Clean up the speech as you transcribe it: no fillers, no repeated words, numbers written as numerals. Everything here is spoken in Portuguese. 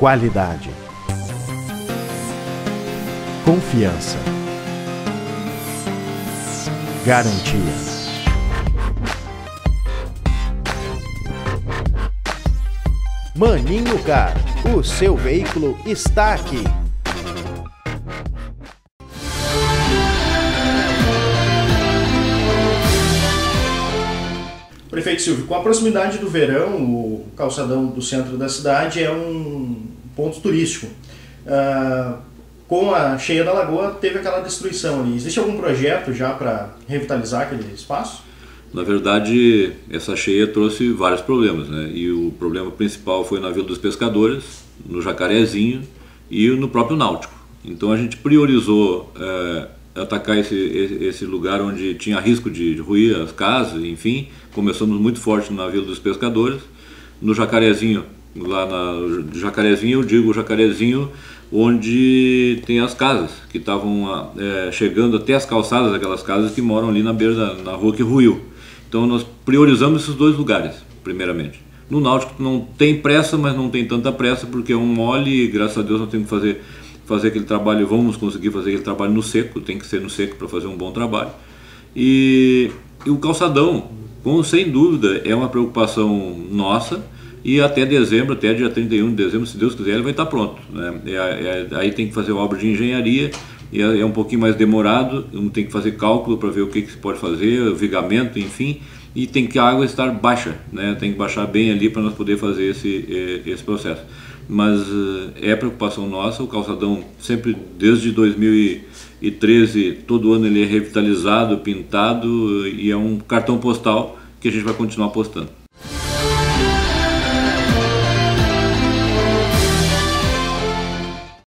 Qualidade. Confiança. Garantia. Maninho Car, o seu veículo está aqui. Prefeito Silvio, com a proximidade do verão, o calçadão do centro da cidade é um ponto turístico. Com a cheia da lagoa, teve aquela destruição ali. Existe algum projeto já para revitalizar aquele espaço? Na verdade, essa cheia trouxe vários problemas, né? E o problema principal foi na Vila dos Pescadores, no Jacarezinho e no próprio Náutico. Então a gente priorizou atacar esse lugar onde tinha risco de ruir as casas, enfim. Começamos muito forte na Vila dos Pescadores, no Jacarezinho, lá no Jacarezinho, eu digo Jacarezinho, onde tem as casas que estavam chegando até as calçadas daquelas casas que moram ali na beira na rua que ruiu. Então nós priorizamos esses dois lugares, primeiramente. No Náutico não tem pressa, mas não tem tanta pressa, porque é um mole e graças a Deus nós temos que fazer aquele trabalho, vamos conseguir fazer aquele trabalho no seco, tem que ser no seco para fazer um bom trabalho. E o calçadão, sem dúvida, é uma preocupação nossa, e até dezembro, até dia 31 de dezembro, se Deus quiser, ele vai estar pronto, né? Aí tem que fazer obra de engenharia, e é um pouquinho mais demorado, tem que fazer cálculo para ver o que se pode fazer, vigamento, enfim, e tem que a água estar baixa, né? Tem que baixar bem ali para nós poder fazer esse processo. Mas é preocupação nossa, o calçadão sempre, desde 2013, todo ano ele é revitalizado, pintado, e é um cartão postal que a gente vai continuar postando.